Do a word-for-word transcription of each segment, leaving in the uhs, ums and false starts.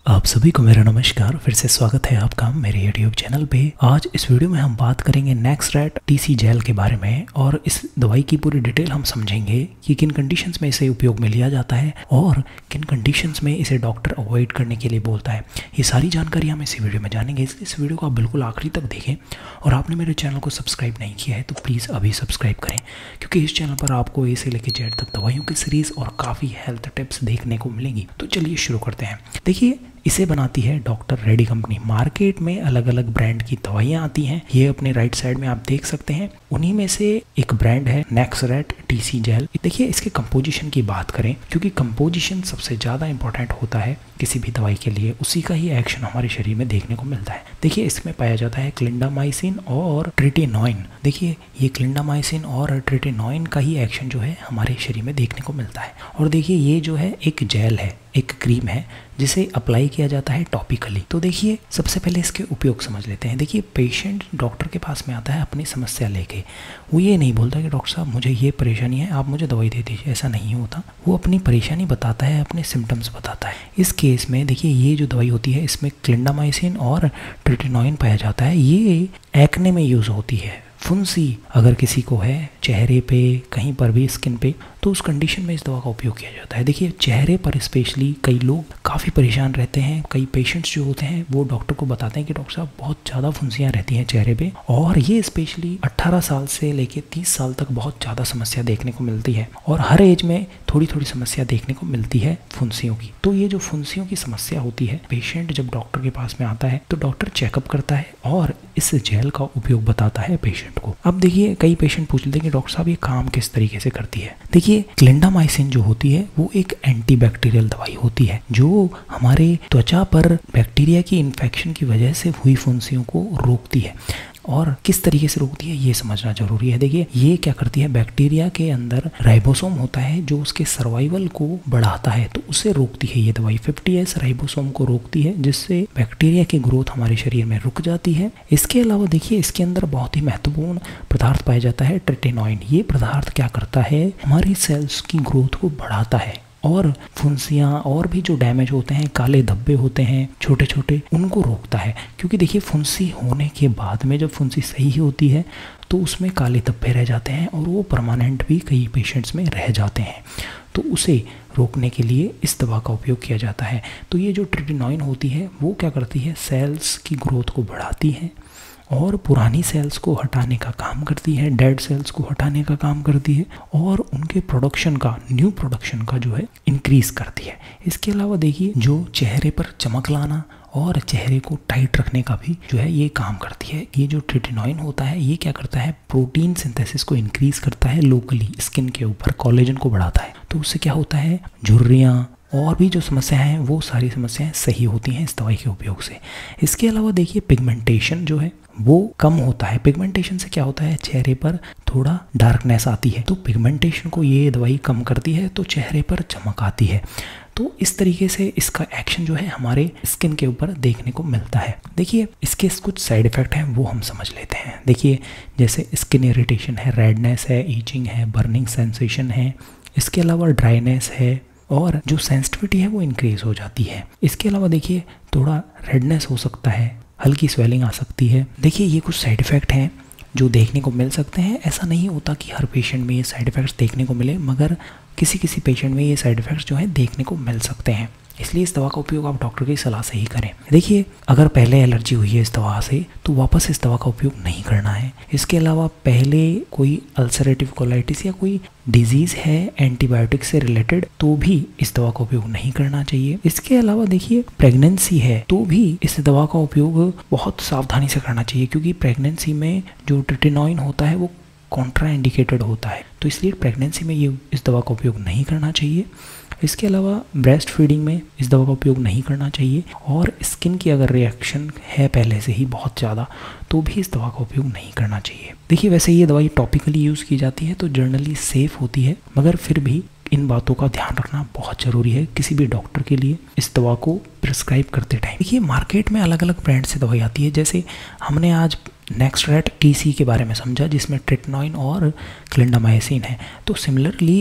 आप सभी को मेरा नमस्कार। फिर से स्वागत है आपका मेरे यूट्यूब चैनल पे। आज इस वीडियो में हम बात करेंगे नेक्सरेट टीसी जेल के बारे में और इस दवाई की पूरी डिटेल हम समझेंगे कि किन कंडीशंस में इसे उपयोग में लिया जाता है और किन कंडीशंस में इसे डॉक्टर अवॉइड करने के लिए बोलता है। ये सारी जानकारी हम इस वीडियो में जानेंगे, इसलिए इस वीडियो को आप बिल्कुल आखिरी तक देखें। और आपने मेरे चैनल को सब्सक्राइब नहीं किया है तो प्लीज़ अभी सब्सक्राइब करें, क्योंकि इस चैनल पर आपको ए से लेकर जेड तक दवाइयों की सीरीज़ और काफ़ी हेल्थ टिप्स देखने को मिलेंगी। तो चलिए शुरू करते हैं। देखिए, इसे बनाती है डॉक्टर रेड्डी कंपनी। मार्केट में अलग अलग ब्रांड की दवाइयाँ आती हैं, ये अपने राइट साइड में आप देख सकते हैं। उन्हीं में से एक ब्रांड है नेक्सरेट टीसी जेल। देखिए, इसके कंपोजिशन की बात करें, क्योंकि कंपोजिशन सबसे ज़्यादा इंपॉर्टेंट होता है किसी भी दवाई के लिए, उसी का ही एक्शन हमारे शरीर में देखने को मिलता है। देखिए, इसमें पाया जाता है क्लिंडामाइसिन और ट्रिटेनॉइन। देखिए, ये क्लिंडामाइसिन और ट्रिटेनॉइन का ही एक्शन जो है हमारे शरीर में देखने को मिलता है। और देखिए, ये जो है एक जेल है, एक क्रीम है जिसे अप्लाई किया जाता है टॉपिकली। तो देखिए, सबसे पहले इसके उपयोग समझ लेते हैं। देखिए, पेशेंट डॉक्टर के पास में आता है अपनी समस्या लेके। वो ये नहीं बोलता कि डॉक्टर साहब मुझे ये परेशानी है, आप मुझे दवाई दे दीजिए, ऐसा नहीं होता। वो अपनी परेशानी बताता है, अपने सिम्टम्स बताता है। इस केस में देखिए, ये जो दवाई होती है इसमें क्लिंडामाइसिन और ट्रिटेनॉइन पाया जाता है। ये एक्ने में यूज़ होती है। फुंसी अगर किसी को है चेहरे पे, कहीं पर भी स्किन पे, तो उस कंडीशन में इस दवा का उपयोग किया जाता है। देखिए, चेहरे पर स्पेशली कई लोग काफ़ी परेशान रहते हैं। कई पेशेंट्स जो होते हैं वो डॉक्टर को बताते हैं कि डॉक्टर साहब बहुत ज़्यादा फुंसियाँ रहती हैं चेहरे पे, और ये स्पेशली अट्ठारह साल से लेके तीस साल तक बहुत ज़्यादा समस्या देखने को मिलती है। और हर एज में थोड़ी थोड़ी समस्या देखने को मिलती है फुंसियों की। तो ये जो फुंसियों की समस्या होती है, पेशेंट जब डॉक्टर के पास में आता है तो डॉक्टर चेकअप करता है और इस जेल का उपयोग बताता है पेशेंट को। अब देखिए, कई पेशेंट पूछ लेते हैं कि डॉक्टर साहब ये काम किस तरीके से करती है। देखिए, क्लिंडामाइसिन जो होती है वो एक एंटीबैक्टीरियल दवाई होती है जो हमारे त्वचा पर बैक्टीरिया की इन्फेक्शन की वजह से हुई फुंसियों को रोकती है। और किस तरीके से रोकती है ये समझना जरूरी है। देखिए, ये क्या करती है, बैक्टीरिया के अंदर राइबोसोम होता है जो उसके सर्वाइवल को बढ़ाता है, तो उसे रोकती है ये दवाई। फिफ्टी एस राइबोसोम को रोकती है, जिससे बैक्टीरिया की ग्रोथ हमारे शरीर में रुक जाती है। इसके अलावा देखिए, इसके अंदर बहुत ही महत्वपूर्ण पदार्थ पाया जाता है ट्रिटेनॉइन। ये पदार्थ क्या करता है, हमारी सेल्स की ग्रोथ को बढ़ाता है और फुंसियाँ और भी जो डैमेज होते हैं, काले धब्बे होते हैं छोटे छोटे, उनको रोकता है। क्योंकि देखिए, फुंसी होने के बाद में जब फुंसी सही होती है तो उसमें काले धब्बे रह जाते हैं और वो परमानेंट भी कई पेशेंट्स में रह जाते हैं। तो उसे रोकने के लिए इस दवा का उपयोग किया जाता है। तो ये जो ट्रिटेनॉइन होती है वो क्या करती है, सेल्स की ग्रोथ को बढ़ाती है और पुरानी सेल्स को हटाने का काम करती है, डेड सेल्स को हटाने का काम करती है और उनके प्रोडक्शन का, न्यू प्रोडक्शन का जो है इंक्रीज करती है। इसके अलावा देखिए, जो चेहरे पर चमक लाना और चेहरे को टाइट रखने का भी जो है ये काम करती है। ये जो ट्रिटेनॉइन होता है ये क्या करता है, प्रोटीन सिंथेसिस को इंक्रीज करता है लोकली स्किन के ऊपर, कोलेजन को बढ़ाता है। तो उससे क्या होता है, झुर्रियाँ और भी जो समस्याएं हैं वो सारी समस्याएं सही होती हैं इस दवाई के उपयोग से। इसके अलावा देखिए, पिगमेंटेशन जो है वो कम होता है। पिगमेंटेशन से क्या होता है, चेहरे पर थोड़ा डार्कनेस आती है, तो पिगमेंटेशन को ये दवाई कम करती है, तो चेहरे पर चमक आती है। तो इस तरीके से इसका एक्शन जो है हमारे स्किन के ऊपर देखने को मिलता है। देखिए, इसके कुछ साइड इफ़ेक्ट हैं वो हम समझ लेते हैं। देखिए, जैसे स्किन इरिटेशन है, रेडनेस है, ईचिंग है, बर्निंग सेंसेशन है। इसके अलावा ड्राइनेस है और जो सेंसिटिविटी है वो इंक्रीज हो जाती है। इसके अलावा देखिए, थोड़ा रेडनेस हो सकता है, हल्की स्वेलिंग आ सकती है। देखिए, ये कुछ साइड इफ़ेक्ट हैं जो देखने को मिल सकते हैं। ऐसा नहीं होता कि हर पेशेंट में ये साइड इफ़ेक्ट्स देखने को मिले, मगर किसी किसी पेशेंट में ये साइड इफ़ेक्ट्स जो है देखने को मिल सकते हैं। इसलिए इस दवा का उपयोग आप डॉक्टर की सलाह से ही करें। देखिए, अगर पहले एलर्जी हुई है इस दवा से तो वापस इस दवा का उपयोग नहीं करना है। इसके अलावा पहले कोई अल्सरेटिव कोलाइटिस या कोई डिजीज़ है एंटीबायोटिक से रिलेटेड तो भी इस दवा का उपयोग नहीं करना चाहिए। इसके अलावा देखिए, प्रेगनेंसी है तो भी इस दवा का उपयोग बहुत सावधानी से करना चाहिए, क्योंकि प्रेगनेंसी में जो ट्रिटेनॉइन होता है वो कॉन्ट्रा इंडिकेटेड होता है, तो इसलिए प्रेगनेंसी में ये इस दवा का उपयोग नहीं करना चाहिए। इसके अलावा ब्रेस्ट फीडिंग में इस दवा का उपयोग नहीं करना चाहिए, और स्किन की अगर रिएक्शन है पहले से ही बहुत ज़्यादा तो भी इस दवा का उपयोग नहीं करना चाहिए। देखिए, वैसे ये दवाई टॉपिकली यूज़ की जाती है तो जनरली सेफ़ होती है, मगर फिर भी इन बातों का ध्यान रखना बहुत ज़रूरी है किसी भी डॉक्टर के लिए इस दवा को प्रिस्क्राइब करते टाइम। देखिए, मार्केट में अलग अलग ब्रांड से दवाई आती है। जैसे हमने आज नेक्सरेट टीसी के बारे में समझा जिसमें ट्रिटेनॉइन और क्लिंडामाइसिन है, तो सिमिलरली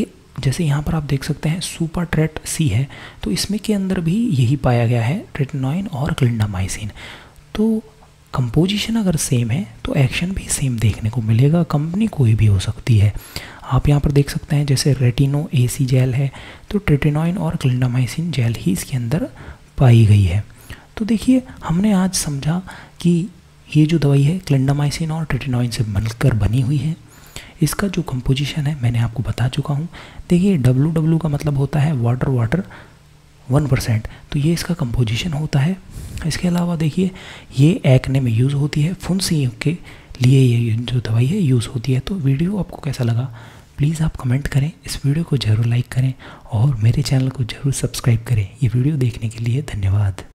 जैसे यहाँ पर आप देख सकते हैं सुपर ट्रेट सी है, तो इसमें के अंदर भी यही पाया गया है, ट्रेटिनोइन और क्लिंडामाइसिन। तो कंपोजिशन अगर सेम है तो एक्शन भी सेम देखने को मिलेगा, कंपनी कोई भी हो सकती है। आप यहाँ पर देख सकते हैं जैसे रेटिनो एसी जेल है, तो ट्रेटिनोइन और क्लिंडामाइसिन जेल ही इसके अंदर पाई गई है। तो देखिए हमने आज समझा कि ये जो दवाई है क्लिंडामाइसिन और ट्रेटिनोइन से मिलकर बनी हुई है। इसका जो कंपोजिशन है मैंने आपको बता चुका हूँ। देखिए डब्ल्यू डब्ल्यू का मतलब होता है वाटर वाटर वन परसेंट, तो ये इसका कंपोजिशन होता है। इसके अलावा देखिए ये एक्ने में यूज़ होती है, फुंसी के लिए ये जो दवाई है यूज़ होती है। तो वीडियो आपको कैसा लगा प्लीज़ आप कमेंट करें, इस वीडियो को ज़रूर लाइक करें और मेरे चैनल को ज़रूर सब्सक्राइब करें। ये वीडियो देखने के लिए धन्यवाद।